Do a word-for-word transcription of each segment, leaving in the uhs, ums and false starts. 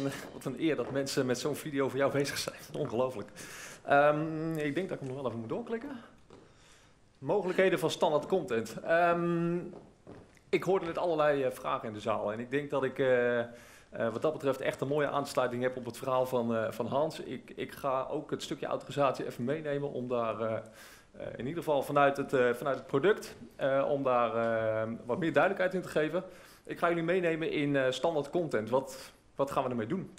wat een eer dat mensen met zo'n video voor jou bezig zijn. Ongelooflijk. Um, ik denk dat ik hem nog wel even moet doorklikken. Mogelijkheden van standaard content. Um, ik hoorde net allerlei uh, vragen in de zaal en ik denk dat ik uh, uh, wat dat betreft echt een mooie aansluiting heb op het verhaal van, uh, van Hans. Ik, ik ga ook het stukje autorisatie even meenemen om daar uh, uh, in ieder geval vanuit het, uh, vanuit het product, uh, om daar uh, wat meer duidelijkheid in te geven. Ik ga jullie meenemen in uh, standaard content. Wat, wat gaan we ermee doen?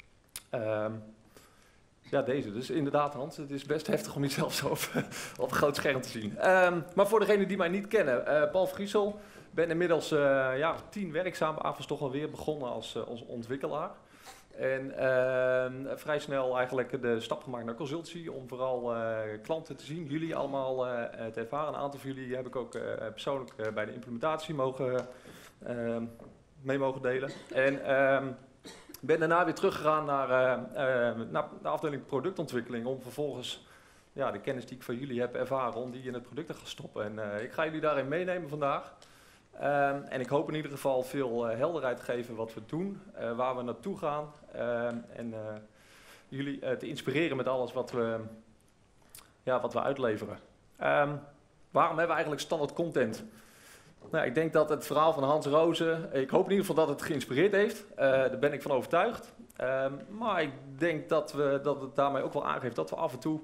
Um, Ja, deze. Dus inderdaad, Hans, het is best heftig om jezelf zo op, op een groot scherm te zien. Um, maar voor degenen die mij niet kennen, uh, Paul Vriesel. Ik ben inmiddels uh, ja, tien werkzame avonds toch alweer begonnen als, uh, als ontwikkelaar. En uh, vrij snel eigenlijk de stap gemaakt naar consultancy om vooral uh, klanten te zien. Jullie allemaal uh, te ervaren. Een aantal van jullie heb ik ook uh, persoonlijk uh, bij de implementatie mogen, uh, mee mogen delen. En... Uh, Ik ben daarna weer teruggegaan naar, uh, uh, naar de afdeling productontwikkeling om vervolgens ja, de kennis die ik van jullie heb ervaren om die in het product te gaan stoppen. En uh, ik ga jullie daarin meenemen vandaag. Uh, en ik hoop in ieder geval veel uh, helderheid te geven wat we doen, uh, waar we naartoe gaan. Uh, en uh, jullie uh, te inspireren met alles wat we, ja, wat we uitleveren. Um, waarom hebben we eigenlijk standaard content? Nou, ik denk dat het verhaal van Hans Rozen, ik hoop in ieder geval dat het geïnspireerd heeft. Uh, daar ben ik van overtuigd. Um, maar ik denk dat, we, dat het daarmee ook wel aangeeft dat we af en toe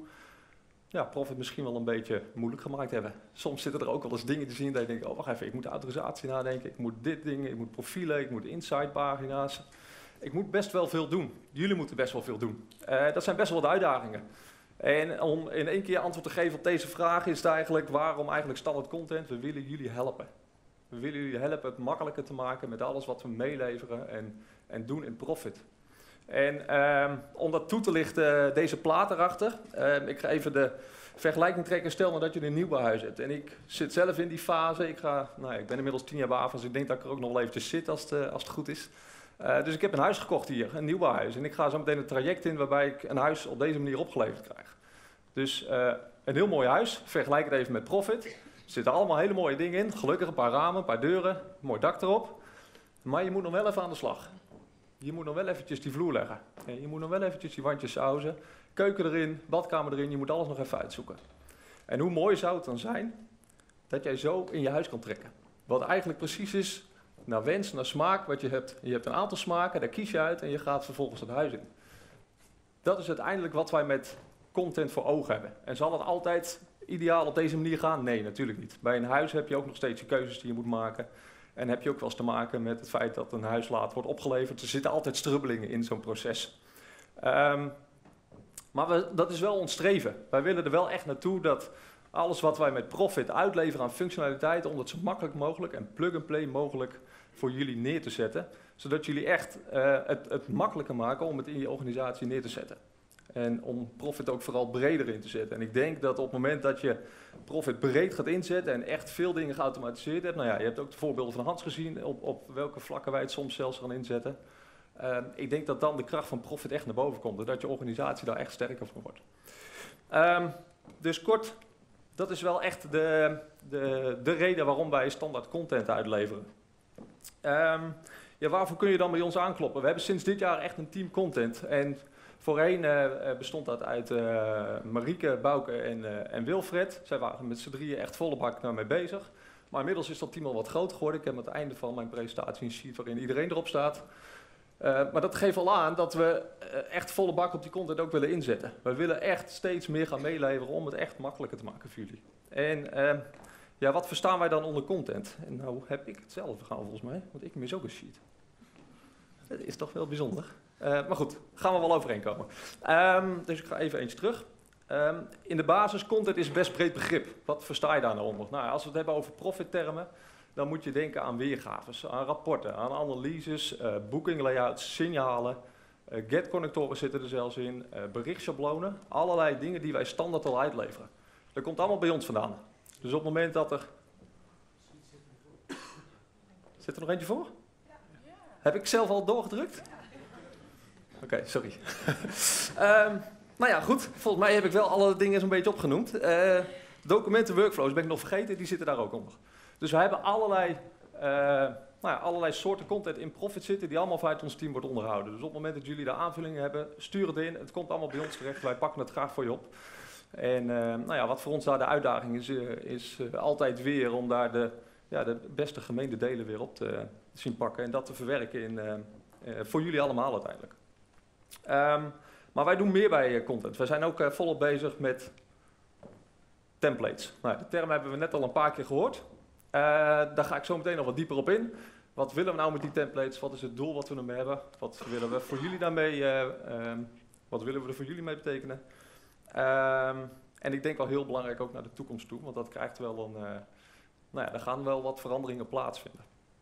ja, Profit misschien wel een beetje moeilijk gemaakt hebben. Soms zitten er ook wel eens dingen te zien dat je denkt, oh wacht even, ik moet de autorisatie nadenken, ik moet dit ding, ik moet profielen, ik moet insight pagina's. Ik moet best wel veel doen. Jullie moeten best wel veel doen. Uh, dat zijn best wel wat uitdagingen. En om in één keer antwoord te geven op deze vraag is het eigenlijk waarom eigenlijk standaard content, we willen jullie helpen. We willen jullie helpen het makkelijker te maken met alles wat we meeleveren en, en doen in Profit. En um, om dat toe te lichten, deze plaat erachter. Um, ik ga even de vergelijking trekken. Stel nou dat je een nieuwbouwhuis hebt. En ik zit zelf in die fase. Ik, ga, nou ja, ik ben inmiddels tien jaar bij A V A, dus ik denk dat ik er ook nog wel eventjes zit als het, uh, als het goed is. Uh, dus ik heb een huis gekocht hier, een nieuwbouwhuis. En ik ga zo meteen een traject in waarbij ik een huis op deze manier opgeleverd krijg. Dus uh, een heel mooi huis. Vergelijk het even met Profit. Er zitten allemaal hele mooie dingen in. Gelukkig een paar ramen, een paar deuren, een mooi dak erop. Maar je moet nog wel even aan de slag. Je moet nog wel eventjes die vloer leggen. En je moet nog wel eventjes die wandjes sausen. Keuken erin, badkamer erin. Je moet alles nog even uitzoeken. En hoe mooi zou het dan zijn dat jij zo in je huis kan trekken. Wat eigenlijk precies is naar wens, naar smaak wat je hebt. Je hebt een aantal smaken, daar kies je uit en je gaat vervolgens het huis in. Dat is uiteindelijk wat wij met content voor ogen hebben. En zal het altijd ideaal op deze manier gaan? Nee, natuurlijk niet. Bij een huis heb je ook nog steeds je keuzes die je moet maken. En heb je ook wel eens te maken met het feit dat een huis laat wordt opgeleverd. Er zitten altijd strubbelingen in zo'n proces. Um, maar we, dat is wel ons streven. Wij willen er wel echt naartoe dat alles wat wij met Profit uitleveren aan functionaliteit, om dat zo makkelijk mogelijk en plug-and-play mogelijk voor jullie neer te zetten. Zodat jullie echt uh, het, het makkelijker maken om het in je organisatie neer te zetten. En om Profit ook vooral breder in te zetten. En ik denk dat op het moment dat je Profit breed gaat inzetten en echt veel dingen geautomatiseerd hebt. Nou ja, je hebt ook de voorbeelden van Hans gezien op, op welke vlakken wij het soms zelfs gaan inzetten. Uh, ik denk dat dan de kracht van Profit echt naar boven komt. En dat je organisatie daar echt sterker van wordt. Um, dus kort, dat is wel echt de, de, de reden waarom wij standaard content uitleveren. Um, ja, waarvoor kun je dan bij ons aankloppen? We hebben sinds dit jaar echt een team content. En voorheen uh, bestond dat uit uh, Marieke, Bouke en, uh, en Wilfred. Zij waren met z'n drieën echt volle bak daarmee bezig. Maar inmiddels is dat team al wat groter geworden. Ik heb aan het einde van mijn presentatie een sheet waarin iedereen erop staat. Uh, maar dat geeft al aan dat we uh, echt volle bak op die content ook willen inzetten. We willen echt steeds meer gaan meeleveren om het echt makkelijker te maken voor jullie. En uh, ja, wat verstaan wij dan onder content? En nou heb ik hetzelfde gaan volgens mij, want ik mis ook een sheet. Dat is toch wel bijzonder. Uh, maar goed, gaan we wel overeenkomen. Um, dus ik ga even eentje terug. Um, in de basis, content is best breed begrip. Wat versta je daar nou onder? Nou, als we het hebben over profittermen, dan moet je denken aan weergaves, aan rapporten, aan analyses, uh, booking layouts, signalen. Uh, get-connectoren zitten er zelfs in, uh, berichtschablonen. Allerlei dingen die wij standaard al uitleveren. Dat komt allemaal bij ons vandaan. Dus op het moment dat er... Zit er nog eentje voor? Heb ik zelf al doorgedrukt? Oké, okay, sorry. um, nou ja, goed. Volgens mij heb ik wel alle dingen zo'n beetje opgenoemd. Uh, documenten, workflows ben ik nog vergeten, die zitten daar ook onder. Dus we hebben allerlei uh, nou ja, allerlei soorten content in Profit zitten die allemaal vanuit ons team wordt onderhouden. Dus op het moment dat jullie daar aanvullingen hebben, stuur het in. Het komt allemaal bij ons terecht. Wij pakken het graag voor je op. En uh, nou ja, wat voor ons daar de uitdaging is, uh, is uh, altijd weer om daar de, ja, de beste gemeende delen weer op te, te zien pakken. En dat te verwerken in, uh, uh, voor jullie allemaal uiteindelijk. Um, maar wij doen meer bij uh, content. Wij zijn ook uh, volop bezig met templates. Nou, de term hebben we net al een paar keer gehoord. Uh, daar ga ik zo meteen nog wat dieper op in. Wat willen we nou met die templates? Wat is het doel wat we ermee hebben? Wat willen we voor jullie daarmee? Uh, um, wat willen we er voor jullie mee betekenen? Um, en ik denk wel heel belangrijk ook naar de toekomst toe, want dat krijgt wel een, uh, nou ja, er gaan wel wat veranderingen plaatsvinden.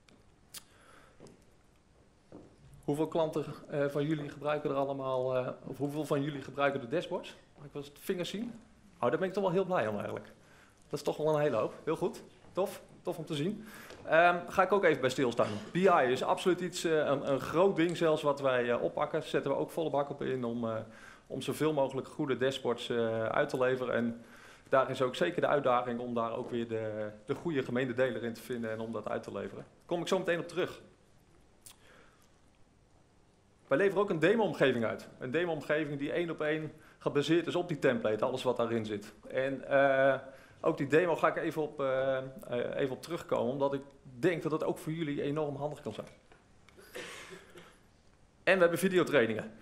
Hoeveel klanten uh, van jullie gebruiken er allemaal, uh, of hoeveel van jullie gebruiken de dashboards? Mag ik wel eens de vingers zien? Oh, daar ben ik toch wel heel blij om eigenlijk. Dat is toch wel een hele hoop. Heel goed. Tof. Tof om te zien. Um, ga ik ook even bij stilstaan. B I is absoluut iets, uh, een, een groot ding zelfs wat wij uh, oppakken. Zetten we ook volle bak op in om, uh, om zoveel mogelijk goede dashboards uh, uit te leveren. En daar is ook zeker de uitdaging om daar ook weer de, de goede gemeente deler in te vinden en om dat uit te leveren. Daar kom ik zo meteen op terug. Wij leveren ook een demo-omgeving uit. Een demo-omgeving die één op één gebaseerd is op die template, alles wat daarin zit. En uh, ook die demo ga ik even op, uh, uh, even op terugkomen, omdat ik denk dat dat ook voor jullie enorm handig kan zijn. En we hebben videotrainingen.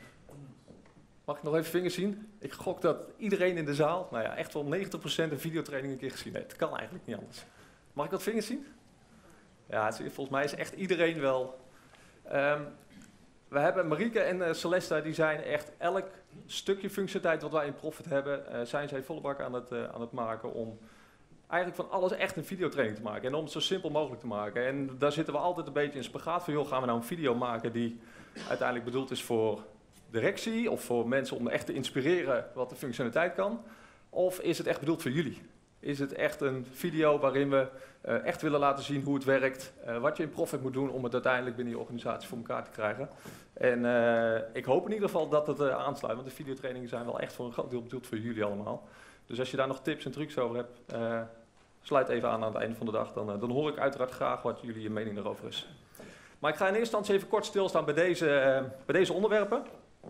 Mag ik nog even vingers zien? Ik gok dat iedereen in de zaal, nou ja, echt wel negentig procent een videotraining een keer gezien heeft. Het kan eigenlijk niet anders. Mag ik dat vingers zien? Ja, het is, volgens mij is echt iedereen wel. Um, we hebben Marieke en uh, Celesta, die zijn echt elk stukje functionaliteit wat wij in Profit hebben, uh, zijn zij volle bak aan het, uh, aan het maken om eigenlijk van alles echt een videotraining te maken. En om het zo simpel mogelijk te maken. En daar zitten we altijd een beetje in spagaat van, joh, gaan we nou een video maken die uiteindelijk bedoeld is voor directie of voor mensen om echt te inspireren wat de functionaliteit kan? Of is het echt bedoeld voor jullie? Is het echt een video waarin we uh, echt willen laten zien hoe het werkt, uh, wat je in Profit moet doen om het uiteindelijk binnen je organisatie voor elkaar te krijgen? En uh, ik hoop in ieder geval dat het uh, aansluit, want de videotrainingen zijn wel echt voor een groot deel bedoeld voor jullie allemaal. Dus als je daar nog tips en trucs over hebt, uh, sluit even aan aan het einde van de dag, dan, uh, dan hoor ik uiteraard graag wat jullie je mening erover is. Maar ik ga in eerste instantie even kort stilstaan bij deze, uh, bij deze onderwerpen.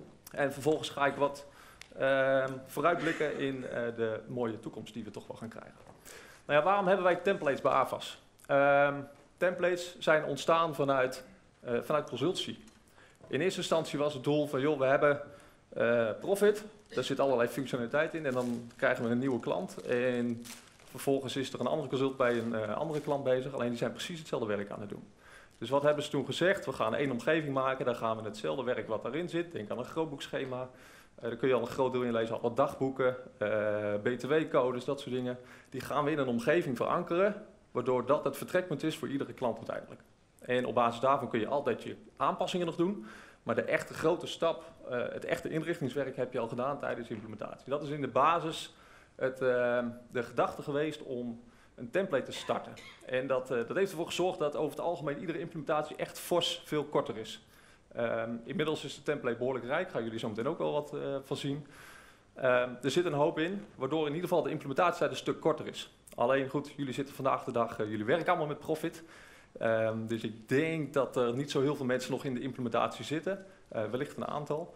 En vervolgens ga ik wat uh, vooruitblikken in uh, de mooie toekomst die we toch wel gaan krijgen. Nou ja, waarom hebben wij templates bij A V A S? Uh, templates zijn ontstaan vanuit, uh, vanuit consultancy. In eerste instantie was het doel van, joh, we hebben uh, Profit, daar zit allerlei functionaliteit in en dan krijgen we een nieuwe klant. En vervolgens is er een andere consult bij een uh, andere klant bezig, alleen die zijn precies hetzelfde werk aan het doen. Dus wat hebben ze toen gezegd? We gaan één omgeving maken, daar gaan we hetzelfde werk wat daarin zit. Denk aan een grootboekschema. Uh, daar kun je al een groot deel in lezen, al wat dagboeken, uh, B T W-codes, dat soort dingen. Die gaan we in een omgeving verankeren, waardoor dat het vertrekpunt is voor iedere klant uiteindelijk. En op basis daarvan kun je altijd je aanpassingen nog doen. Maar de echte grote stap, uh, het echte inrichtingswerk heb je al gedaan tijdens de implementatie. Dat is in de basis het, uh, de gedachte geweest om een template te starten. En dat, uh, dat heeft ervoor gezorgd dat over het algemeen iedere implementatie echt fors veel korter is. Um, inmiddels is de template behoorlijk rijk, gaan jullie zo meteen ook wel wat uh, van zien. Um, er zit een hoop in, waardoor in ieder geval de implementatietijd een stuk korter is. Alleen goed, jullie zitten vandaag de dag, uh, jullie werken allemaal met Profit. Um, dus ik denk dat er niet zo heel veel mensen nog in de implementatie zitten. Uh, wellicht een aantal.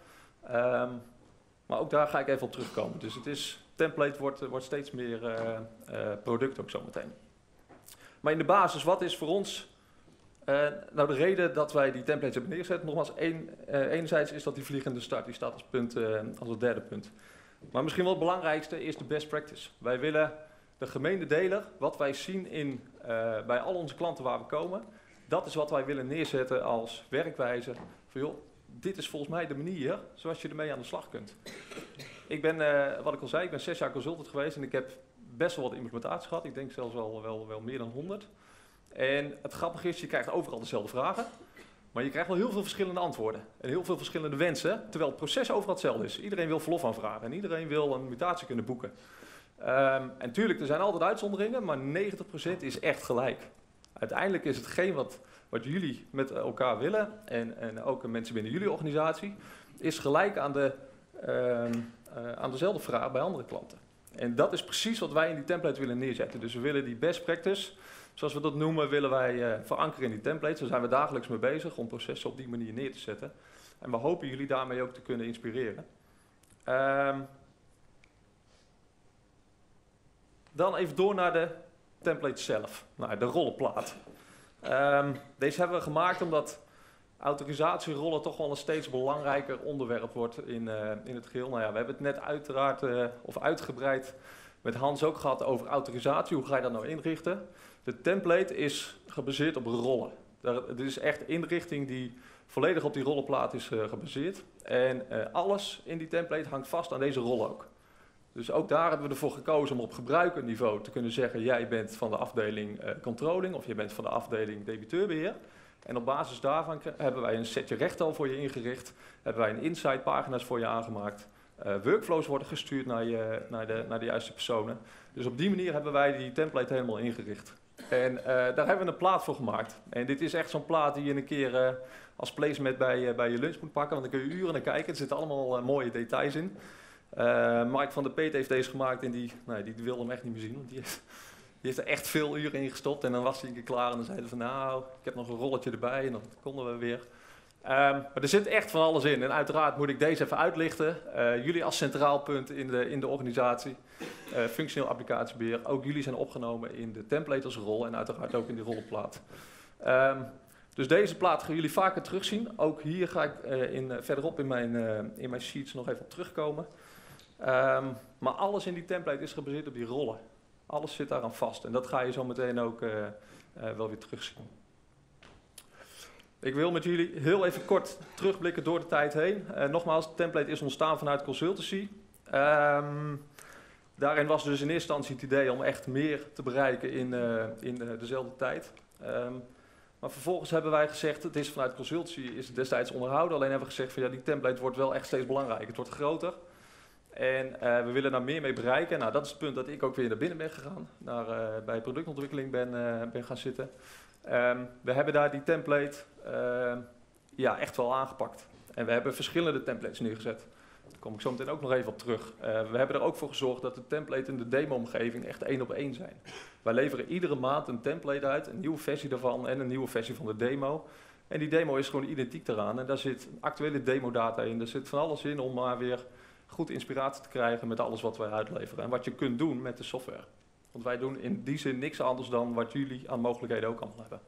Um, maar ook daar ga ik even op terugkomen. Dus het is, template wordt, wordt steeds meer uh, uh, product ook zometeen. Maar in de basis, wat is voor ons uh, nou de reden dat wij die templates hebben neergezet? Nogmaals, één, uh, enerzijds is dat die vliegende start, die staat als, punt, uh, als het derde punt. Maar misschien wel het belangrijkste is de best practice. Wij willen de gemeente deler, wat wij zien in, uh, bij al onze klanten waar we komen, dat is wat wij willen neerzetten als werkwijze. Van, joh, dit is volgens mij de manier zoals je ermee aan de slag kunt. Ik ben, uh, wat ik al zei, ik ben zes jaar consultant geweest en ik heb best wel wat implementaties gehad. Ik denk zelfs wel, wel, wel meer dan honderd. En het grappige is, je krijgt overal dezelfde vragen, maar je krijgt wel heel veel verschillende antwoorden. En heel veel verschillende wensen, terwijl het proces overal hetzelfde is. Iedereen wil verlof aanvragen en iedereen wil een mutatie kunnen boeken. Um, en tuurlijk, er zijn altijd uitzonderingen, maar negentig procent is echt gelijk. Uiteindelijk is hetgeen wat, wat jullie met elkaar willen, en, en ook mensen binnen jullie organisatie, is gelijk aan, de, uh, uh, aan dezelfde vraag bij andere klanten. En dat is precies wat wij in die template willen neerzetten. Dus we willen die best practice Zoals we dat noemen, willen wij uh, verankeren in die templates. Daar zijn we dagelijks mee bezig om processen op die manier neer te zetten. En we hopen jullie daarmee ook te kunnen inspireren. Um, dan even door naar de template zelf, naar de rollenplaat. Um, deze hebben we gemaakt omdat autorisatierollen toch wel een steeds belangrijker onderwerp wordt in, uh, in het geheel. Nou ja, we hebben het net uiteraard uh, of uitgebreid met Hans ook gehad over autorisatie. Hoe ga je dat nou inrichten? De template is gebaseerd op rollen. Het is echt inrichting die volledig op die rollenplaat is uh, gebaseerd. En uh, alles in die template hangt vast aan deze rollen ook. Dus ook daar hebben we ervoor gekozen om op gebruikerniveau te kunnen zeggen: jij bent van de afdeling uh, controlling of je bent van de afdeling debiteurbeheer. En op basis daarvan hebben wij een setje rechten voor je ingericht, hebben wij een insight pagina's voor je aangemaakt. Uh, workflows worden gestuurd naar, je, naar, de, naar de juiste personen. Dus op die manier hebben wij die template helemaal ingericht. En uh, daar hebben we een plaat voor gemaakt. En dit is echt zo'n plaat die je een keer uh, als placement bij, uh, bij je lunch moet pakken, want dan kun je uren naar kijken. Er zitten allemaal uh, mooie details in. Uh, Mike van der Peet heeft deze gemaakt en die, nou, die wilde hem echt niet meer zien, want die heeft, die heeft er echt veel uren in gestopt. En dan was hij een keer klaar en dan zei hij van nou, ik heb nog een rolletje erbij en dan konden we weer. Um, maar er zit echt van alles in en uiteraard moet ik deze even uitlichten. Uh, jullie als centraal punt in de, in de organisatie, uh, functioneel applicatiebeheer, ook jullie zijn opgenomen in de template als rol en uiteraard ook in die rollenplaat. Um, dus deze plaat gaan jullie vaker terugzien. Ook hier ga ik uh, in, uh, verderop in mijn, uh, in mijn sheets nog even op terugkomen. Um, maar alles in die template is gebaseerd op die rollen. Alles zit daaraan vast en dat ga je zo meteen ook uh, uh, wel weer terugzien. Ik wil met jullie heel even kort terugblikken door de tijd heen. Uh, nogmaals, de template is ontstaan vanuit consultancy. Um, daarin was dus in eerste instantie het idee om echt meer te bereiken in, uh, in uh, dezelfde tijd. Um, maar vervolgens hebben wij gezegd, het is vanuit consultancy is het destijds onderhouden. Alleen hebben we gezegd van ja, die template wordt wel echt steeds belangrijker. Het wordt groter. En uh, we willen daar meer mee bereiken. Nou, dat is het punt dat ik ook weer naar binnen ben gegaan. Naar, uh, bij productontwikkeling ben, uh, ben gaan zitten. Um, we hebben daar die template uh, ja, echt wel aangepakt. En we hebben verschillende templates neergezet. Daar kom ik zo meteen ook nog even op terug. Uh, we hebben er ook voor gezorgd dat de template en de demo-omgeving echt één op één zijn. Wij leveren iedere maand een template uit, een nieuwe versie daarvan en een nieuwe versie van de demo. En die demo is gewoon identiek daaraan. En daar zit actuele demo-data in. Er zit van alles in om maar weer goed inspiratie te krijgen met alles wat wij uitleveren. En wat je kunt doen met de software. Want wij doen in die zin niks anders dan wat jullie aan mogelijkheden ook allemaal hebben.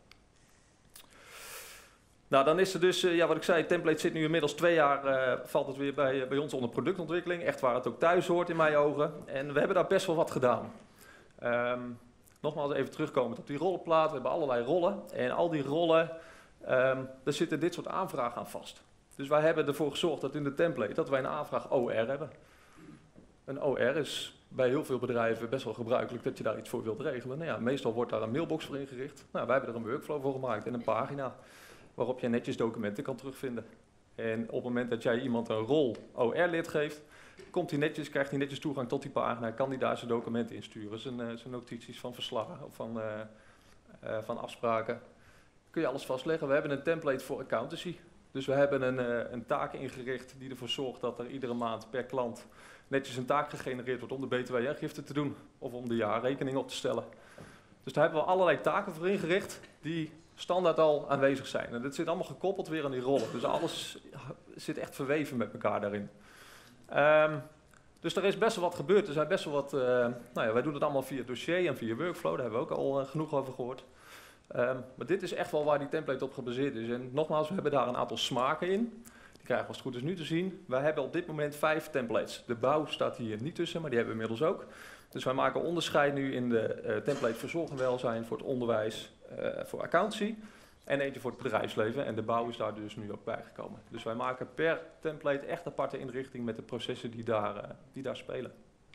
Nou, dan is er dus, uh, ja, wat ik zei, template zit nu inmiddels twee jaar, uh, valt het weer bij, uh, bij ons onder productontwikkeling. Echt waar het ook thuis hoort in mijn ogen. En we hebben daar best wel wat gedaan. Um, nogmaals even terugkomend op die rollenplaat. We hebben allerlei rollen. En al die rollen, um, daar zitten dit soort aanvragen aan vast. Dus wij hebben ervoor gezorgd dat in de template dat wij een aanvraag O R hebben. Een O R is bij heel veel bedrijven best wel gebruikelijk dat je daar iets voor wilt regelen. Nou ja, meestal wordt daar een mailbox voor ingericht. Nou, wij hebben er een workflow voor gemaakt en een pagina waarop je netjes documenten kan terugvinden. En op het moment dat jij iemand een rol O R-lid geeft, komt hij netjes, krijgt hij netjes toegang tot die pagina, kan hij daar zijn documenten insturen, zijn, uh, zijn notities van verslagen of van, uh, uh, van afspraken. Kun je alles vastleggen. We hebben een template voor accountancy. Dus we hebben een, uh, een taak ingericht die ervoor zorgt dat er iedere maand per klant netjes een taak gegenereerd wordt om de B T W-aangifte te doen of om de jaarrekening op te stellen. Dus daar hebben we allerlei taken voor ingericht die standaard al aanwezig zijn. En dat zit allemaal gekoppeld weer aan die rollen. Dus alles zit echt verweven met elkaar daarin. Um, dus er is best wel wat gebeurd. Er zijn best wel wat, uh, nou ja, wij doen het allemaal via dossier en via workflow. Daar hebben we ook al uh, genoeg over gehoord. Um, maar dit is echt wel waar die template op gebaseerd is. En nogmaals, we hebben daar een aantal smaken in. Die krijgen we als het goed is nu te zien. Wij hebben op dit moment vijf templates. De bouw staat hier niet tussen, maar die hebben we inmiddels ook. Dus wij maken onderscheid nu in de uh, template voor zorg en welzijn, voor het onderwijs, uh, voor accountancy. En eentje voor het bedrijfsleven. En de bouw is daar dus nu ook bijgekomen. Dus wij maken per template echt aparte inrichting met de processen die daar, uh, die daar spelen.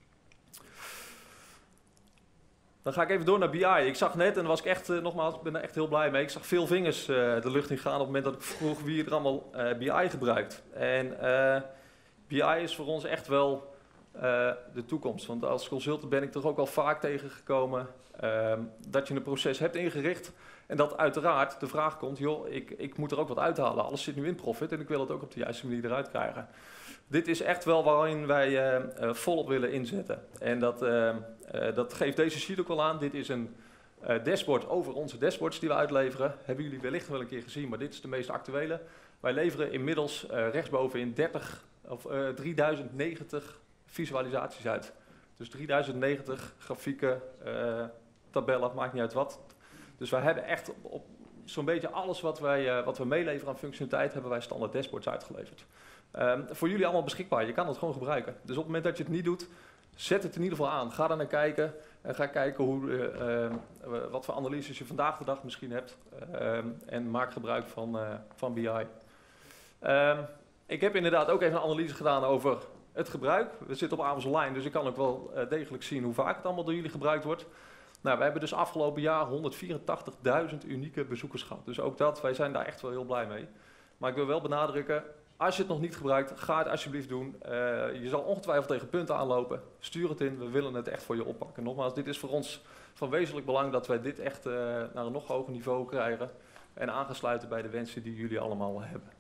Dan ga ik even door naar B I. Ik zag net, en daar was ik echt, uh, nogmaals, ben er echt heel blij mee. Ik zag veel vingers uh, de lucht in gaan op het moment dat ik vroeg wie er allemaal uh, B I gebruikt. En uh, B I is voor ons echt wel uh, de toekomst. Want als consultant ben ik toch ook al vaak tegengekomen uh, dat je een proces hebt ingericht. En dat uiteraard de vraag komt, joh, ik, ik moet er ook wat uithalen. Alles zit nu in profit en ik wil het ook op de juiste manier eruit krijgen. Dit is echt wel waarin wij uh, uh, volop willen inzetten. En dat, uh, uh, dat geeft deze sheet ook wel aan. Dit is een, uh, dashboard over onze dashboards die we uitleveren. Hebben jullie wellicht wel een keer gezien, maar dit is de meest actuele. Wij leveren inmiddels uh, rechtsbovenin dertig, of, uh, drieduizend negentig visualisaties uit. Dus drieduizend negentig grafieken, uh, tabellen, maakt niet uit wat. Dus wij hebben echt op, op zo'n beetje alles wat, wij, uh, wat we meeleveren aan functionaliteit, hebben wij standaard dashboards uitgeleverd. Um, voor jullie allemaal beschikbaar, je kan het gewoon gebruiken. Dus op het moment dat je het niet doet, zet het in ieder geval aan. Ga er naar kijken en ga kijken hoe, uh, uh, wat voor analyses je vandaag de dag misschien hebt. Uh, en maak gebruik van, uh, van B I. Um, ik heb inderdaad ook even een analyse gedaan over het gebruik. We zitten op Avans Online, dus ik kan ook wel uh, degelijk zien hoe vaak het allemaal door jullie gebruikt wordt. Nou, we hebben dus afgelopen jaar honderdvierentachtigduizend unieke bezoekers gehad. Dus ook dat, wij zijn daar echt wel heel blij mee. Maar ik wil wel benadrukken, als je het nog niet gebruikt, ga het alsjeblieft doen. Uh, je zal ongetwijfeld tegen punten aanlopen. Stuur het in, we willen het echt voor je oppakken. Nogmaals, dit is voor ons van wezenlijk belang dat wij dit echt uh, naar een nog hoger niveau krijgen. En aangesluiten bij de wensen die jullie allemaal hebben.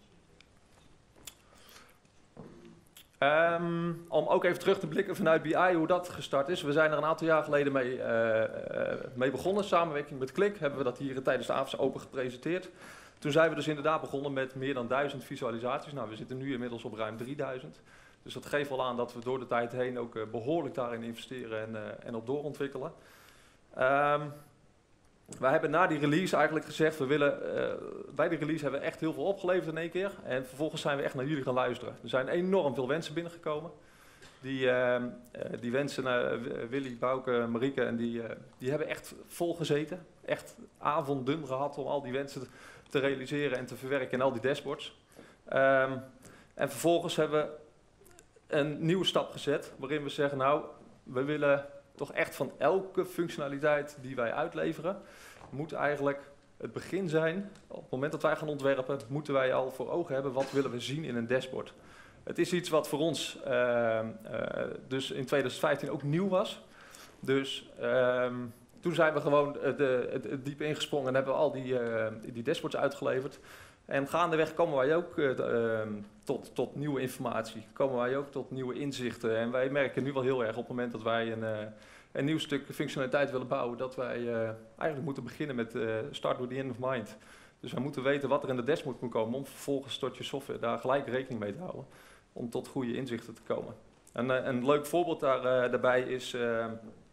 Um, om ook even terug te blikken vanuit B I hoe dat gestart is. We zijn er een aantal jaar geleden mee, uh, uh, mee begonnen. Samenwerking met Klik hebben we dat hier tijdens de Avans Open gepresenteerd. Toen zijn we dus inderdaad begonnen met meer dan duizend visualisaties. Nou, we zitten nu inmiddels op ruim drieduizend. Dus dat geeft wel aan dat we door de tijd heen ook uh, behoorlijk daarin investeren en, uh, en op doorontwikkelen. Um, wij hebben na die release eigenlijk gezegd, we willen, uh, bij die release hebben we echt heel veel opgeleverd in één keer. En vervolgens zijn we echt naar jullie gaan luisteren. Er zijn enorm veel wensen binnengekomen. Die, uh, uh, die wensen, uh, Willy, Bouke, Marieke, en die, uh, die hebben echt vol gezeten. Echt avonden gehad om al die wensen te, te realiseren en te verwerken in al die dashboards. Um, en vervolgens hebben we een nieuwe stap gezet, waarin we zeggen, nou, we willen toch echt van elke functionaliteit die wij uitleveren, moet eigenlijk het begin zijn. Op het moment dat wij gaan ontwerpen, moeten wij al voor ogen hebben, wat willen we zien in een dashboard. Het is iets wat voor ons uh, uh, dus in tweeduizend vijftien ook nieuw was. Dus um, toen zijn we gewoon uh, de, het, het diep ingesprongen en hebben we al die, uh, die dashboards uitgeleverd. En gaandeweg komen wij ook uh, uh, tot, tot nieuwe informatie, komen wij ook tot nieuwe inzichten. En wij merken nu wel heel erg op het moment dat wij een, uh, een nieuw stuk functionaliteit willen bouwen, dat wij uh, eigenlijk moeten beginnen met uh, start with the end of mind. Dus wij moeten weten wat er in de dashboard moet komen om vervolgens tot je software daar gelijk rekening mee te houden. Om tot goede inzichten te komen. En, uh, een leuk voorbeeld daar, uh, daarbij is, uh, uh,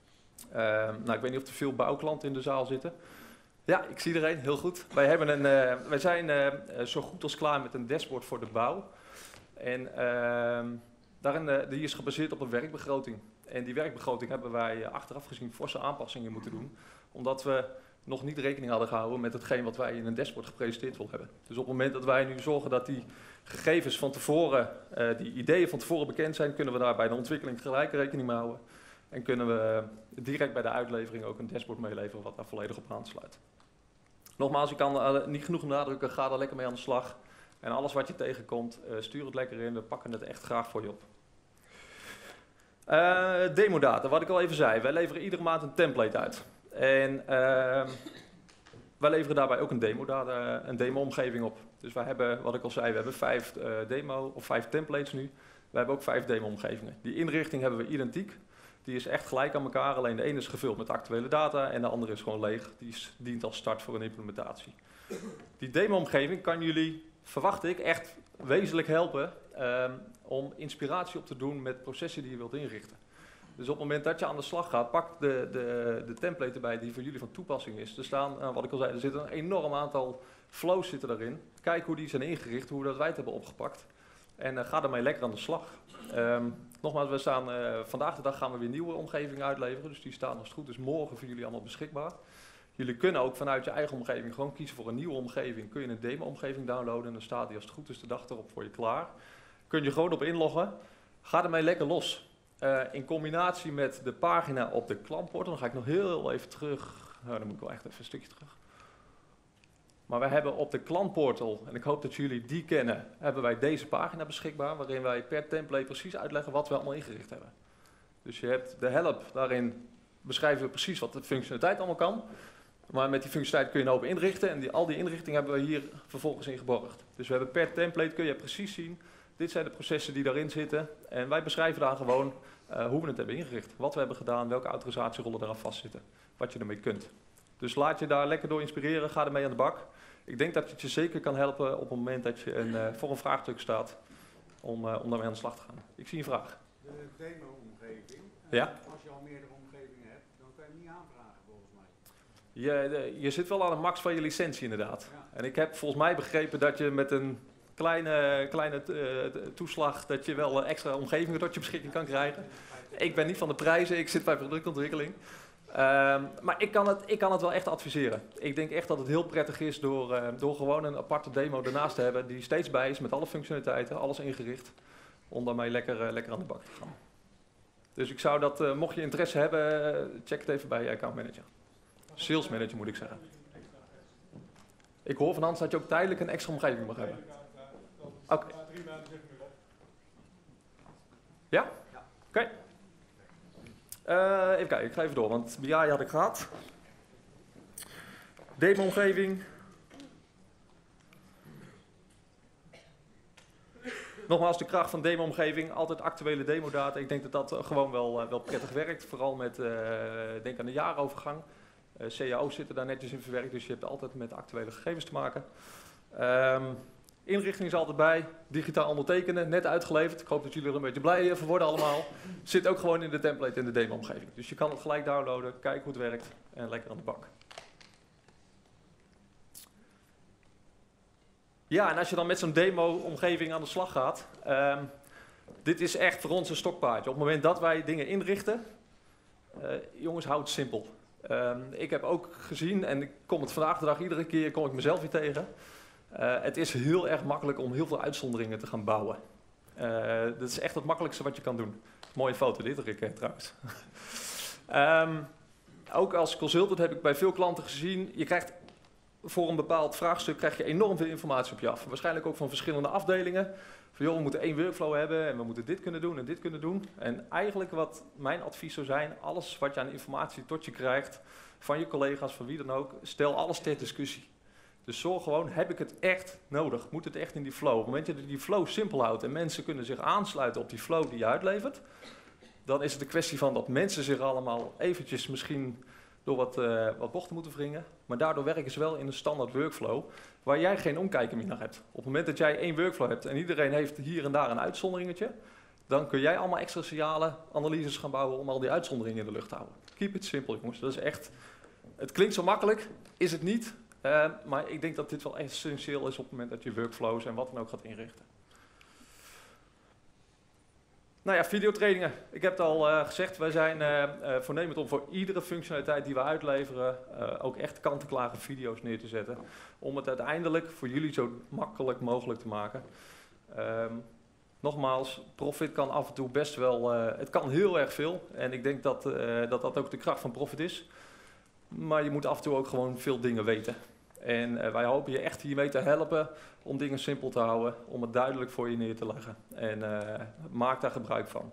nou ik weet niet of er veel bouwklanten in de zaal zitten. Ja, ik zie er een, heel goed. Wij, hebben een, uh, wij zijn uh, zo goed als klaar met een dashboard voor de bouw. En uh, daarin, uh, die is gebaseerd op een werkbegroting. En die werkbegroting hebben wij uh, achteraf gezien forse aanpassingen moeten doen. Omdat we nog niet rekening hadden gehouden met hetgeen wat wij in een dashboard gepresenteerd willen hebben. Dus op het moment dat wij nu zorgen dat die gegevens van tevoren, uh, die ideeën van tevoren bekend zijn, kunnen we daar bij de ontwikkeling gelijk rekening mee houden. En kunnen we uh, direct bij de uitlevering ook een dashboard meeleveren wat daar volledig op aansluit. Nogmaals, ik kan uh, niet genoeg benadrukken, ga er lekker mee aan de slag. En alles wat je tegenkomt, uh, stuur het lekker in, we pakken het echt graag voor je op. Uh, demodata, wat ik al even zei, wij leveren iedere maand een template uit. En uh, wij leveren daarbij ook een demo-data, een demo-omgeving op. Dus wij hebben, wat ik al zei, we hebben vijf uh, demo of vijf templates nu. We hebben ook vijf demo-omgevingen. Die inrichting hebben we identiek. Die is echt gelijk aan elkaar, alleen de ene is gevuld met actuele data en de andere is gewoon leeg. Die is, dient als start voor een implementatie. Die demo-omgeving kan jullie, verwacht ik, echt wezenlijk helpen um, om inspiratie op te doen met processen die je wilt inrichten. Dus op het moment dat je aan de slag gaat, pak de, de, de template erbij die voor jullie van toepassing is. Er staan, uh, wat ik al zei, er zit een enorm aantal flows zitten daarin. Kijk hoe die zijn ingericht, hoe dat wij het hebben opgepakt. En uh, ga ermee lekker aan de slag. Um, nogmaals, we staan, uh, vandaag de dag gaan we weer nieuwe omgevingen uitleveren. Dus die staan als het goed is morgen voor jullie allemaal beschikbaar. Jullie kunnen ook vanuit je eigen omgeving gewoon kiezen voor een nieuwe omgeving. Kun je een demo-omgeving downloaden en dan staat die als het goed is de dag erop voor je klaar. Kun je gewoon op inloggen. Ga ermee lekker los. Uh, in combinatie met de pagina op de klantportal, dan ga ik nog heel even terug. Nou, dan moet ik wel echt even een stukje terug. Maar wij hebben op de klantportal, en ik hoop dat jullie die kennen, hebben wij deze pagina beschikbaar, waarin wij per template precies uitleggen wat we allemaal ingericht hebben. Dus je hebt de help, daarin beschrijven we precies wat de functionaliteit allemaal kan. Maar met die functionaliteit kun je een hoop inrichten en die, al die inrichtingen hebben we hier vervolgens in geborgd. Dus we hebben per template, kun je precies zien, dit zijn de processen die daarin zitten. En wij beschrijven daar gewoon uh, hoe we het hebben ingericht, wat we hebben gedaan, welke autorisatierollen eraan vastzitten, wat je ermee kunt. Dus laat je daar lekker door inspireren, ga ermee aan de bak. Ik denk dat het je zeker kan helpen op het moment dat je een, uh, voor een vraagstuk staat om, uh, om daarmee aan de slag te gaan. Ik zie een vraag. De demo-omgeving, ja? Als je al meerdere omgevingen hebt, dan kan je hem niet aanvragen volgens mij. Je, de, je zit wel aan de max van je licentie inderdaad. Ja. En ik heb volgens mij begrepen dat je met een kleine, kleine uh, toeslag, dat je wel extra omgevingen tot je beschikking kan krijgen. Ik ben niet van de prijzen, ik zit bij productontwikkeling. Um, maar ik kan, het, ik kan het wel echt adviseren. Ik denk echt dat het heel prettig is door, uh, door gewoon een aparte demo ernaast te hebben die steeds bij is met alle functionaliteiten, alles ingericht, om daarmee lekker, uh, lekker aan de bak te gaan. Dus ik zou dat, uh, mocht je interesse hebben, uh, check het even bij je account manager. Sales manager moet ik zeggen. Ik hoor van Hans dat je ook tijdelijk een extra omgeving mag hebben. Oké. Okay. Ja? Oké. Okay. Uh, even kijken, ik ga even door, want B I had ik gehad. Demo-omgeving. Nogmaals, de kracht van demo-omgeving, altijd actuele demodata. Ik denk dat dat uh, gewoon wel, uh, wel prettig werkt, vooral met, uh, denk aan de jaarovergang. Uh, C A O's zitten daar netjes in verwerkt, dus je hebt altijd met actuele gegevens te maken. Um, Inrichting is altijd bij, digitaal ondertekenen, net uitgeleverd. Ik hoop dat jullie er een beetje blij van worden allemaal. Zit ook gewoon in de template in de demo-omgeving. Dus je kan het gelijk downloaden, kijken hoe het werkt en lekker aan de bak. Ja, en als je dan met zo'n demo-omgeving aan de slag gaat, um, dit is echt voor ons een stokpaardje. Op het moment dat wij dingen inrichten, uh, jongens, houd het simpel. Um, ik heb ook gezien, en ik kom het vandaag de dag iedere keer, kom ik mezelf weer tegen. Uh, het is heel erg makkelijk om heel veel uitzonderingen te gaan bouwen. Uh, dat is echt het makkelijkste wat je kan doen. Mooie foto dit, Rick, trouwens. um, ook als consultant heb ik bij veel klanten gezien, je krijgt voor een bepaald vraagstuk krijg je enorm veel informatie op je af. Waarschijnlijk ook van verschillende afdelingen. Van joh, we moeten één workflow hebben en we moeten dit kunnen doen en dit kunnen doen. En eigenlijk wat mijn advies zou zijn, alles wat je aan informatie tot je krijgt, van je collega's, van wie dan ook, stel alles ter discussie. Dus zorg gewoon, heb ik het echt nodig? Moet het echt in die flow? Op het moment dat je die flow simpel houdt en mensen kunnen zich aansluiten op die flow die je uitlevert, dan is het een kwestie van dat mensen zich allemaal eventjes misschien door wat, uh, wat bochten moeten wringen, maar daardoor werken ze wel in een standaard workflow waar jij geen omkijken meer naar hebt. Op het moment dat jij één workflow hebt en iedereen heeft hier en daar een uitzonderingetje, dan kun jij allemaal extra signalen, analyses gaan bouwen om al die uitzonderingen in de lucht te houden. Keep it simple, jongens. Dat is echt, het klinkt zo makkelijk, is het niet. Uh, maar ik denk dat dit wel essentieel is op het moment dat je workflows en wat dan ook gaat inrichten. Nou ja, videotrainingen. Ik heb het al uh, gezegd, wij zijn uh, uh, voornemend om voor iedere functionaliteit die we uitleveren uh, ook echt kant-en-klare video's neer te zetten. Om het uiteindelijk voor jullie zo makkelijk mogelijk te maken. Um, nogmaals, Profit kan af en toe best wel, uh, het kan heel erg veel. En ik denk dat, uh, dat dat ook de kracht van Profit is. Maar je moet af en toe ook gewoon veel dingen weten. En uh, wij hopen je echt hiermee te helpen om dingen simpel te houden, om het duidelijk voor je neer te leggen. En uh, maak daar gebruik van.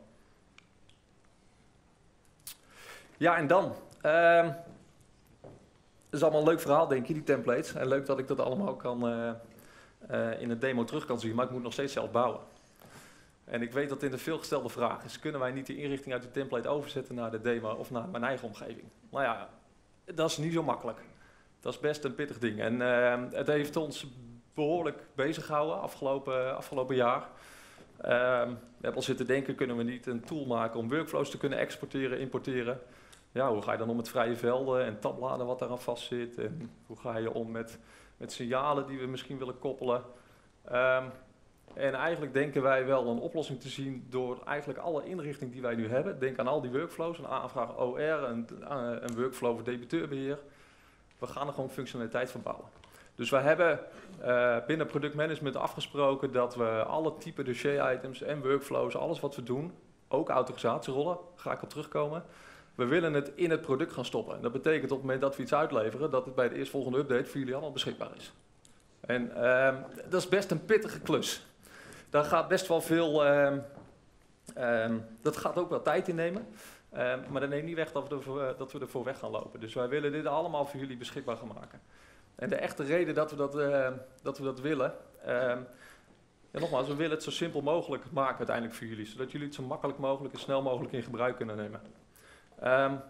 Ja, en dan. Uh, dat is allemaal een leuk verhaal, denk je, die templates. En leuk dat ik dat allemaal kan, uh, uh, in een demo terug kan zien, maar ik moet nog steeds zelf bouwen. En ik weet dat dit een veelgestelde vraag is. Kunnen wij niet de inrichting uit de template overzetten naar de demo of naar mijn eigen omgeving? Nou ja, dat is niet zo makkelijk. Dat is best een pittig ding. En uh, het heeft ons behoorlijk bezig gehouden afgelopen, afgelopen jaar. Uh, we hebben al zitten denken, kunnen we niet een tool maken om workflows te kunnen exporteren, importeren. Ja, hoe ga je dan om met vrije velden en tabbladen wat daaraan vast zit? En hoe ga je om met, met signalen die we misschien willen koppelen? Um, en eigenlijk denken wij wel een oplossing te zien door eigenlijk alle inrichting die wij nu hebben. Denk aan al die workflows, een aanvraag O R, een, een workflow voor debiteurbeheer. We gaan er gewoon functionaliteit van bouwen. Dus we hebben uh, binnen productmanagement afgesproken dat we alle type dossier-items en workflows, alles wat we doen, ook autorisatierollen, ga ik op terugkomen, we willen het in het product gaan stoppen. En dat betekent op het moment dat we iets uitleveren, dat het bij de eerstvolgende update voor jullie allemaal beschikbaar is. En uh, dat is best een pittige klus. Daar gaat best wel veel, uh, uh, dat gaat ook wel tijd innemen. Uh, maar dat neemt niet weg dat we, ervoor, uh, dat we ervoor weg gaan lopen. Dus wij willen dit allemaal voor jullie beschikbaar gaan maken. En de echte reden dat we dat, uh, dat, we dat willen, uh, ja, nogmaals, we willen het zo simpel mogelijk maken uiteindelijk voor jullie. Zodat jullie het zo makkelijk mogelijk en snel mogelijk in gebruik kunnen nemen. Um,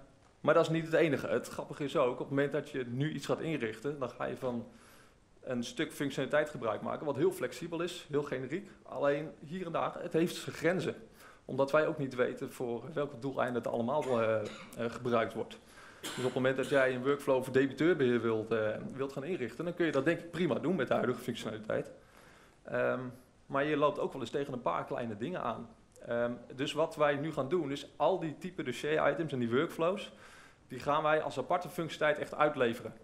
Maar dat is niet het enige. Het grappige is ook, op het moment dat je nu iets gaat inrichten, dan ga je van een stuk functionaliteit gebruik maken, wat heel flexibel is, heel generiek. Alleen hier en daar, het heeft zijn grenzen. Omdat wij ook niet weten voor welke doeleinden het allemaal uh, uh, gebruikt wordt. Dus op het moment dat jij een workflow voor debiteurbeheer wilt, uh, wilt gaan inrichten, dan kun je dat denk ik prima doen met de huidige functionaliteit. Um, maar je loopt ook wel eens tegen een paar kleine dingen aan. Um, dus wat wij nu gaan doen, is al die type dossier-items en die workflows, die gaan wij als aparte functionaliteit echt uitleveren.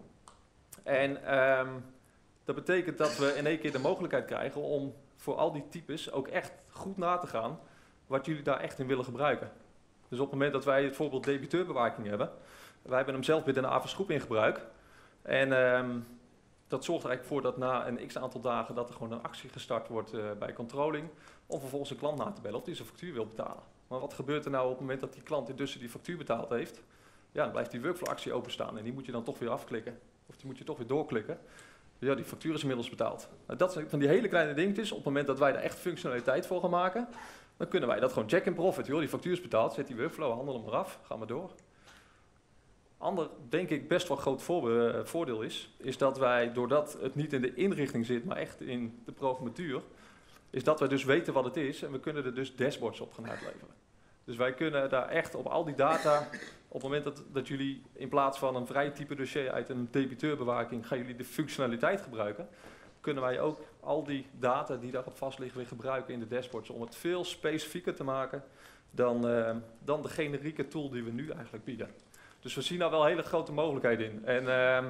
En um, dat betekent dat we in één keer de mogelijkheid krijgen om voor al die types ook echt goed na te gaan wat jullie daar echt in willen gebruiken. Dus op het moment dat wij het voorbeeld debiteurbewaking hebben, wij hebben hem zelf binnen de A V S groep in gebruik. En um, dat zorgt er eigenlijk voor dat na een x aantal dagen dat er gewoon een actie gestart wordt uh, bij controlling, om vervolgens een klant na te bellen of die zijn factuur wil betalen. Maar wat gebeurt er nou op het moment dat die klant intussen die factuur betaald heeft? Ja, dan blijft die workflow actie openstaan en die moet je dan toch weer afklikken. Of die moet je toch weer doorklikken. Ja, die factuur is inmiddels betaald. Nou, dat zijn van die hele kleine dingetjes. Op het moment dat wij daar echt functionaliteit voor gaan maken, dan kunnen wij dat gewoon check in profit. Joh, die factuur is betaald, zet die workflow, handel hem eraf, ga maar door. Ander, denk ik, best wel groot voor, voordeel is, is dat wij, doordat het niet in de inrichting zit, maar echt in de programmatuur, is dat wij dus weten wat het is en we kunnen er dus dashboards op gaan uitleveren. Dus wij kunnen daar echt op al die data, op het moment dat, dat jullie in plaats van een vrij type dossier uit een debiteurbewaking, gaan jullie de functionaliteit gebruiken, kunnen wij ook al die data die daarop vast liggen weer gebruiken in de dashboards om het veel specifieker te maken dan, uh, dan de generieke tool die we nu eigenlijk bieden. Dus we zien daar wel hele grote mogelijkheden in. En uh,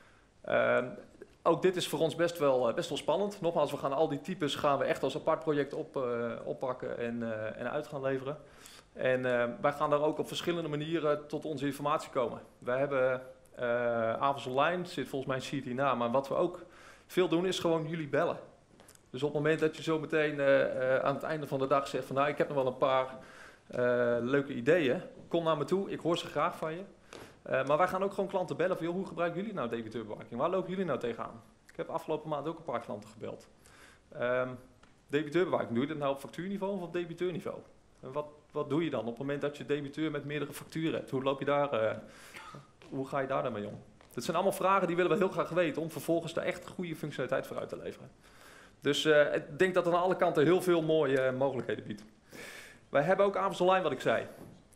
uh, ook dit is voor ons best wel, uh, best wel spannend. Nogmaals, we gaan al die types gaan we echt als apart project op, uh, oppakken en, uh, en uit gaan leveren. En uh, wij gaan daar ook op verschillende manieren tot onze informatie komen. Wij hebben uh, A V S Online, zit volgens mij een sheet hierna, maar wat we ook veel doen is gewoon jullie bellen. Dus op het moment dat je zo meteen uh, uh, aan het einde van de dag zegt van nou ik heb nog wel een paar uh, leuke ideeën, kom naar me toe, ik hoor ze graag van je. Uh, maar wij gaan ook gewoon klanten bellen van joh, hoe gebruiken jullie nou debiteurbewaking? Waar lopen jullie nou tegenaan? Ik heb afgelopen maand ook een paar klanten gebeld. Um, debiteurbewaking, doe je dat nou op factuurniveau of op debiteurniveau? En wat, wat doe je dan op het moment dat je debiteur met meerdere facturen hebt? Hoe loop je daar, uh, hoe ga je daar dan mee om? Dat zijn allemaal vragen die willen we heel graag weten om vervolgens daar echt goede functionaliteit voor uit te leveren. Dus uh, ik denk dat het aan alle kanten heel veel mooie uh, mogelijkheden biedt. Wij hebben ook A V S Online wat ik zei.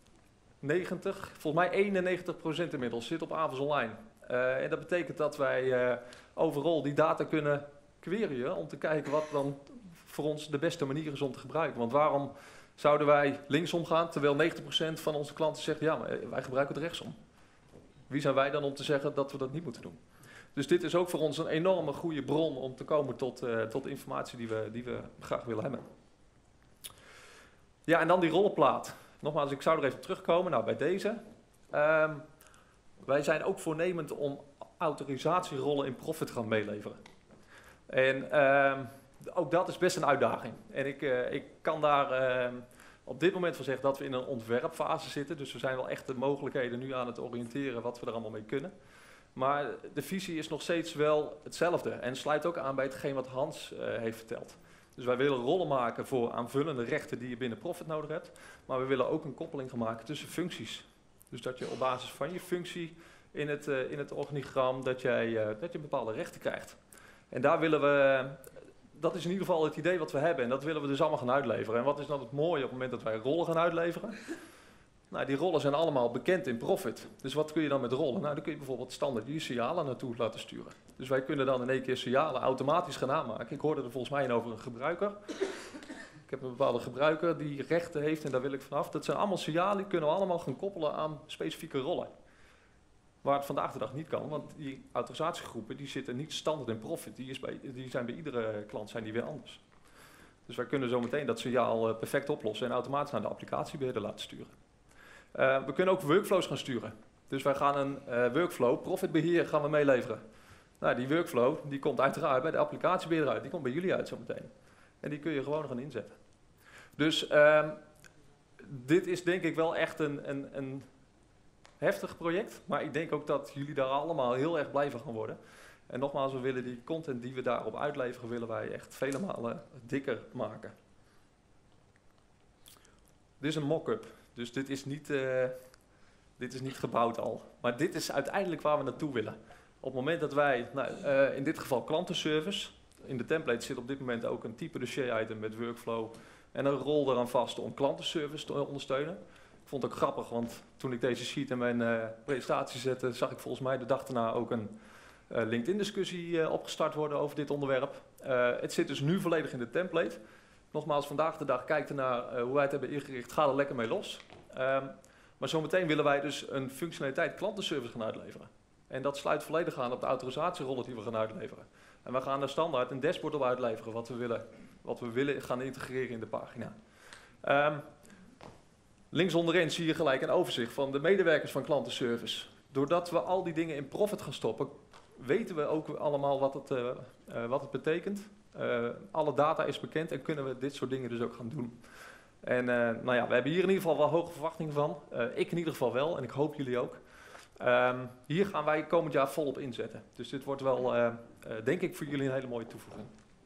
negentig, volgens mij eenennegentig procent inmiddels zit op A V S Online. Uh, en dat betekent dat wij uh, overal die data kunnen queryen om te kijken wat dan voor ons de beste manier is om te gebruiken. Want waarom zouden wij linksom gaan terwijl negentig procent van onze klanten zegt ja, maar wij gebruiken het rechtsom. Wie zijn wij dan om te zeggen dat we dat niet moeten doen? Dus dit is ook voor ons een enorme goede bron om te komen tot, uh, tot informatie die we, die we graag willen hebben. Ja, en dan die rollenplaat. Nogmaals, ik zou er even terugkomen. Nou, bij deze. Um, wij zijn ook voornemend om autorisatierollen in Profit te gaan meeleveren. En um, ook dat is best een uitdaging. En ik, uh, ik kan daar uh, op dit moment van zeggen dat we in een ontwerpfase zitten. Dus we zijn wel echt de mogelijkheden nu aan het oriënteren wat we er allemaal mee kunnen. Maar de visie is nog steeds wel hetzelfde. En sluit ook aan bij hetgeen wat Hans uh, heeft verteld. Dus wij willen rollen maken voor aanvullende rechten die je binnen Profit nodig hebt. Maar we willen ook een koppeling gaan maken tussen functies. Dus dat je op basis van je functie in het, uh, in het organigram, dat, jij, uh, dat je bepaalde rechten krijgt. En daar willen we, dat is in ieder geval het idee wat we hebben. En dat willen we dus allemaal gaan uitleveren. En wat is dan het mooie op het moment dat wij rollen gaan uitleveren? Nou, die rollen zijn allemaal bekend in Profit. Dus wat kun je dan met rollen? Nou, dan kun je bijvoorbeeld standaard je signalen naartoe laten sturen. Dus wij kunnen dan in één keer signalen automatisch gaan aanmaken. Ik hoorde er volgens mij over een gebruiker. Ik heb een bepaalde gebruiker die rechten heeft en daar wil ik vanaf. Dat zijn allemaal signalen, die kunnen we allemaal gaan koppelen aan specifieke rollen. Waar het vandaag de dag niet kan, want die autorisatiegroepen die zitten niet standaard in Profit. Die, is bij, die zijn bij iedere klant zijn die weer anders. Dus wij kunnen zo meteen dat signaal perfect oplossen en automatisch naar de applicatiebeheerder laten sturen. Uh, we kunnen ook workflows gaan sturen. Dus wij gaan een uh, workflow, profitbeheer gaan we meeleveren. Nou, die workflow die komt uiteraard bij de applicatiebeheerder uit. Die komt bij jullie uit zometeen. En die kun je gewoon gaan inzetten. Dus uh, dit is denk ik wel echt een, een, een heftig project. Maar ik denk ook dat jullie daar allemaal heel erg blij van gaan worden. En nogmaals, we willen die content die we daarop uitleveren, willen wij echt vele malen dikker maken. Dit is een mock-up. Dus dit is niet uh, Dit is niet gebouwd al. Maar dit is uiteindelijk waar we naartoe willen. Op het moment dat wij, nou, uh, in dit geval klantenservice, in de template zit op dit moment ook een type dossier-item met workflow en een rol eraan vast om klantenservice te ondersteunen. Ik vond het ook grappig, want toen ik deze sheet in mijn uh, presentatie zette, zag ik volgens mij de dag daarna ook een uh, LinkedIn-discussie uh, opgestart worden over dit onderwerp. Uh, het zit dus nu volledig in de template. Nogmaals, vandaag de dag, kijk ernaar uh, hoe wij het hebben ingericht, ga er lekker mee los. Um, maar zometeen willen wij dus een functionaliteit klantenservice gaan uitleveren. En dat sluit volledig aan op de autorisatierollen die we gaan uitleveren. En we gaan er standaard een dashboard op uitleveren wat we willen, wat we willen gaan integreren in de pagina. Um, links onderin zie je gelijk een overzicht van de medewerkers van klantenservice. Doordat we al die dingen in Profit gaan stoppen, weten we ook allemaal wat het, uh, uh, wat het betekent. Uh, alle data is bekend en kunnen we dit soort dingen dus ook gaan doen. En uh, nou ja, we hebben hier in ieder geval wel hoge verwachtingen van. Uh, ik in ieder geval wel en ik hoop jullie ook. Um, hier gaan wij komend jaar volop inzetten. Dus dit wordt wel, uh, uh, denk ik, voor jullie een hele mooie toevoeging.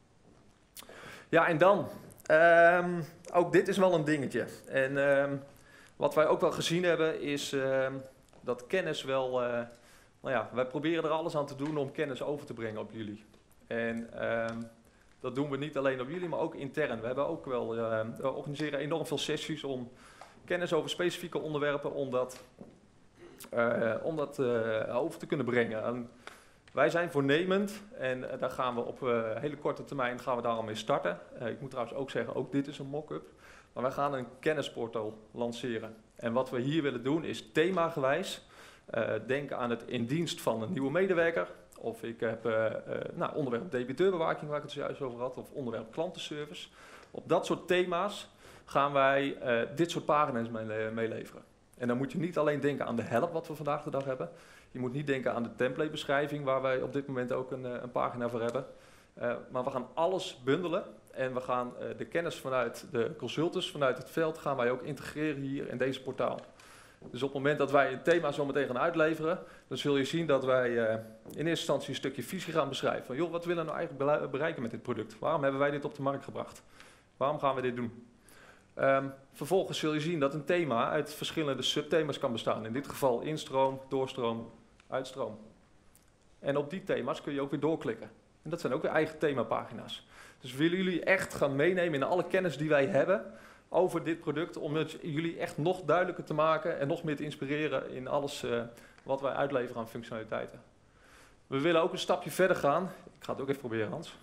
Ja, en dan, um, ook dit is wel een dingetje. En um, wat wij ook wel gezien hebben is um, dat kennis wel, uh, nou ja, wij proberen er alles aan te doen om kennis over te brengen op jullie. En um, dat doen we niet alleen op jullie, maar ook intern. We hebben ook wel, uh, we organiseren enorm veel sessies om kennis over specifieke onderwerpen, om dat, uh, om dat uh, over te kunnen brengen. En wij zijn voornemend en uh, daar gaan we op uh, hele korte termijn gaan we daar al mee starten. Uh, ik moet trouwens ook zeggen, ook dit is een mock-up. Maar wij gaan een kennisportal lanceren. En wat we hier willen doen is themagewijs uh, denken aan het in dienst van een nieuwe medewerker. Of ik heb uh, uh, nou, onderwerp debiteur-bewaking, waar ik het zojuist over had, of onderwerp klantenservice. Op dat soort thema's gaan wij uh, dit soort pagina's meeleveren. En dan moet je niet alleen denken aan de help wat we vandaag de dag hebben. Je moet niet denken aan de templatebeschrijving, waar wij op dit moment ook een, een pagina voor hebben. Uh, maar we gaan alles bundelen en we gaan uh, de kennis vanuit de consultants, vanuit het veld, gaan wij ook integreren hier in deze portaal. Dus op het moment dat wij een thema zo meteen gaan uitleveren, dan zul je zien dat wij uh, in eerste instantie een stukje visie gaan beschrijven. Van, joh, wat willen we nou eigenlijk bereiken met dit product? Waarom hebben wij dit op de markt gebracht? Waarom gaan we dit doen? Um, vervolgens zul je zien dat een thema uit verschillende subthema's kan bestaan. In dit geval instroom, doorstroom, uitstroom. En op die thema's kun je ook weer doorklikken. En dat zijn ook weer eigen themapagina's. Dus we willen jullie echt gaan meenemen in alle kennis die wij hebben over dit product, om het jullie echt nog duidelijker te maken en nog meer te inspireren in alles uh, wat wij uitleveren aan functionaliteiten. We willen ook een stapje verder gaan. Ik ga het ook even proberen, Hans.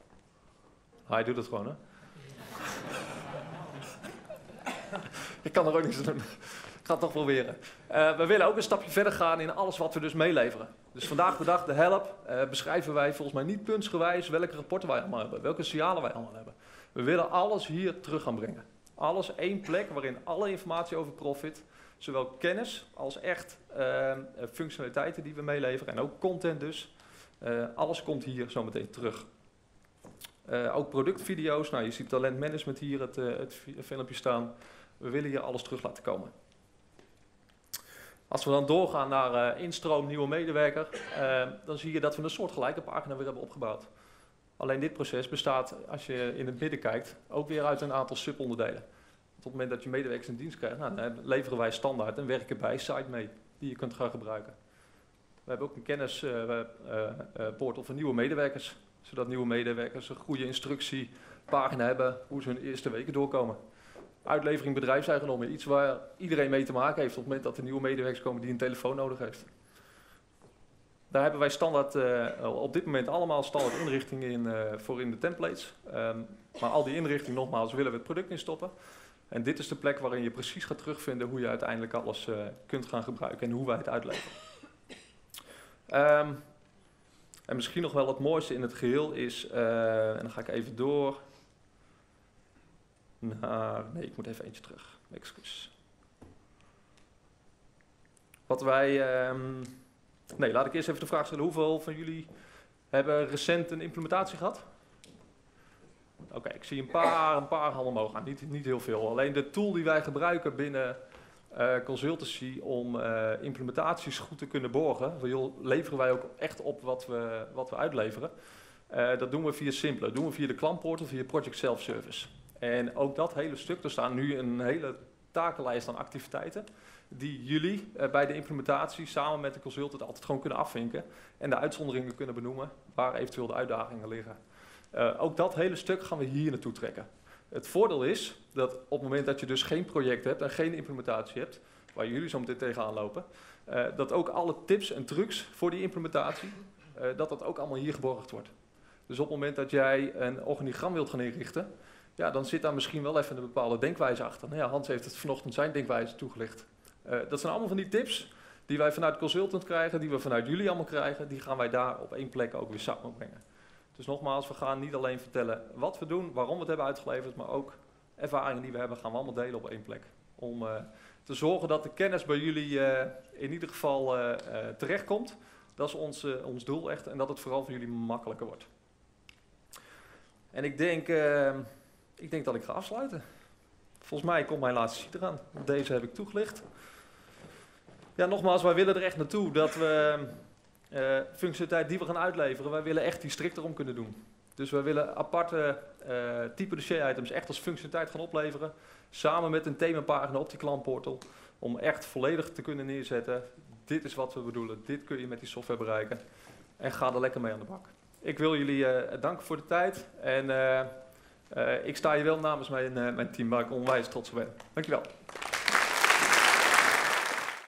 Hij doet het gewoon, hè? Ik kan er ook niks aan doen. Ik ga het toch proberen. Uh, we willen ook een stapje verder gaan in alles wat we dus meeleveren. Dus vandaag de dag, de help, uh, beschrijven wij volgens mij niet puntsgewijs welke rapporten wij allemaal hebben, welke signalen wij allemaal hebben. We willen alles hier terug gaan brengen. Alles één plek waarin alle informatie over Profit, zowel kennis als echt uh, functionaliteiten die we meeleveren en ook content dus, uh, alles komt hier zo meteen terug. Uh, ook productvideo's, nou je ziet talentmanagement hier, het, uh, het filmpje staan. We willen hier alles terug laten komen. Als we dan doorgaan naar uh, instroom, nieuwe medewerker, uh, dan zie je dat we een soortgelijke pagina weer hebben opgebouwd. Alleen dit proces bestaat, als je in het midden kijkt, ook weer uit een aantal subonderdelen. Op het moment dat je medewerkers in dienst krijgt, nou, dan leveren wij standaard een werken bij site mee, die je kunt gaan gebruiken. We hebben ook een kennispoortal uh, uh, uh, voor nieuwe medewerkers, zodat nieuwe medewerkers een goede instructiepagina hebben hoe ze hun eerste weken doorkomen. Uitlevering bedrijfseigendommen, iets waar iedereen mee te maken heeft op het moment dat er nieuwe medewerkers komen die een telefoon nodig heeft. Daar hebben wij standaard, uh, op dit moment allemaal standaard inrichtingen in, uh, voor in de templates. Um, maar al die inrichtingen, nogmaals, willen we het product in stoppen. En dit is de plek waarin je precies gaat terugvinden hoe je uiteindelijk alles uh, kunt gaan gebruiken en hoe wij het uitleveren. Um, en misschien nog wel het mooiste in het geheel is, uh, en dan ga ik even door. Naar, nee, ik moet even eentje terug. Excuus. Wat wij... Um, nee, laat ik eerst even de vraag stellen. Hoeveel van jullie hebben recent een implementatie gehad? Oké, okay, ik zie een paar, een paar handen omhoog gaan. Niet, niet heel veel. Alleen de tool die wij gebruiken binnen uh, consultancy om uh, implementaties goed te kunnen borgen. Van, joh, leveren wij ook echt op wat we, wat we uitleveren. Uh, dat doen we via Simpler. Dat doen we via de klantportal, via Project Self-Service. En ook dat hele stuk, er staan nu een hele takenlijst aan activiteiten die jullie uh, bij de implementatie samen met de consultant altijd gewoon kunnen afvinken en de uitzonderingen kunnen benoemen waar eventueel de uitdagingen liggen. Uh, ook dat hele stuk gaan we hier naartoe trekken. Het voordeel is dat op het moment dat je dus geen project hebt en geen implementatie hebt, waar jullie zo meteen tegenaan lopen, uh, dat ook alle tips en trucs voor die implementatie, uh, dat dat ook allemaal hier geborgd wordt. Dus op het moment dat jij een organigram wilt gaan inrichten, ja, dan zit daar misschien wel even een bepaalde denkwijze achter. Nou ja, Hans heeft het vanochtend zijn denkwijze toegelicht. Uh, dat zijn allemaal van die tips die wij vanuit de consultant krijgen, die we vanuit jullie allemaal krijgen, die gaan wij daar op één plek ook weer samenbrengen. Dus nogmaals, we gaan niet alleen vertellen wat we doen, waarom we het hebben uitgeleverd, maar ook ervaringen die we hebben, gaan we allemaal delen op één plek. Om uh, te zorgen dat de kennis bij jullie uh, in ieder geval uh, uh, terechtkomt. Dat is ons, uh, ons doel echt en dat het vooral voor jullie makkelijker wordt. En ik denk, uh, ik denk dat ik ga afsluiten. Volgens mij komt mijn laatste sheet eraan. Deze heb ik toegelicht. Ja, nogmaals, wij willen er echt naartoe dat we uh, functionaliteit die we gaan uitleveren, wij willen echt die strikter om kunnen doen. Dus wij willen aparte uh, type dossier-items echt als functionaliteit gaan opleveren, samen met een themapagina op die klantportal, om echt volledig te kunnen neerzetten. Dit is wat we bedoelen, dit kun je met die software bereiken. En ga er lekker mee aan de bak. Ik wil jullie uh, danken voor de tijd en uh, uh, ik sta hier wel namens mijn, uh, mijn team waar ik onwijs trots op ben. Dankjewel.